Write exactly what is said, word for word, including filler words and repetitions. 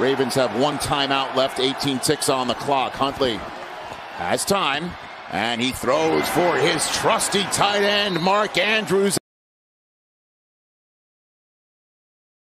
Ravens have one timeout left, eighteen ticks on the clock. Huntley has time, and he throws for his trusty tight end, Mark Andrews.